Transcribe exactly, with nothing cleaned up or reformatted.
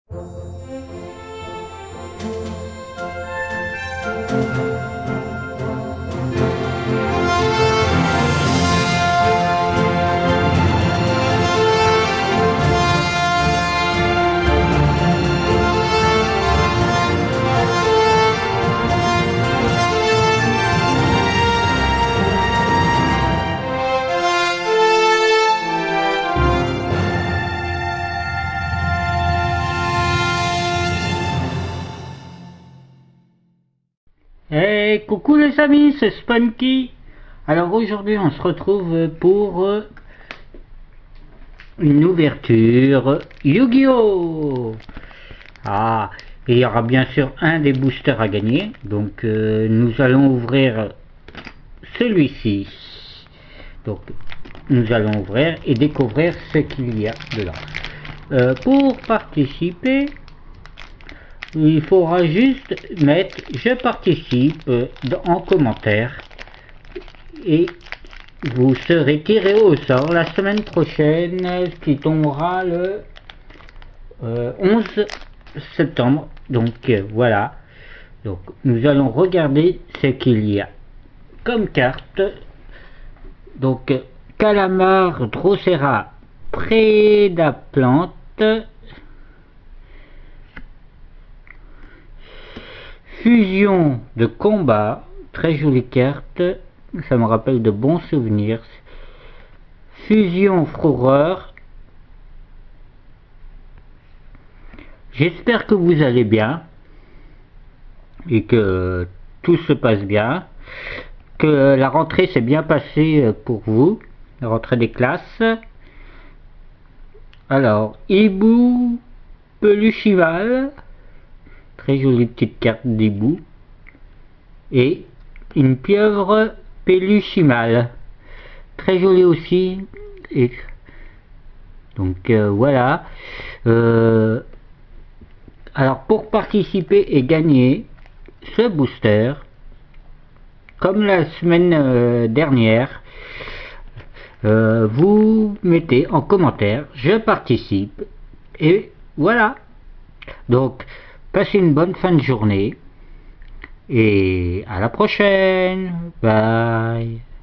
Hey, coucou les amis, c'est Spunky. Alors aujourd'hui on se retrouve pour une ouverture Yu-Gi-Oh! Ah, et il y aura bien sûr un des boosters à gagner. Donc euh, nous allons ouvrir celui-ci. Donc nous allons ouvrir et découvrir ce qu'il y a dedans. Euh, pour participer, il faudra juste mettre je participe en commentaire et vous serez tiré au sort la semaine prochaine, qui tombera le euh, onze septembre. Donc euh, voilà, donc nous allons regarder ce qu'il y a comme carte. Donc Calamar, Drosera, Prédaplante, Fusion de combat, très jolie carte, ça me rappelle de bons souvenirs. Fusion Froreur. J'espère que vous allez bien et que tout se passe bien, que la rentrée s'est bien passée pour vous, la rentrée des classes. Alors, Hibou Peluchival, très jolie petite carte d'hibou, et une pieuvre Peluchimal, très jolie aussi. Et donc euh, voilà. Euh, alors pour participer et gagner ce booster, comme la semaine euh, dernière, euh, vous mettez en commentaire je participe et voilà. Donc passez une bonne fin de journée et à la prochaine. Bye.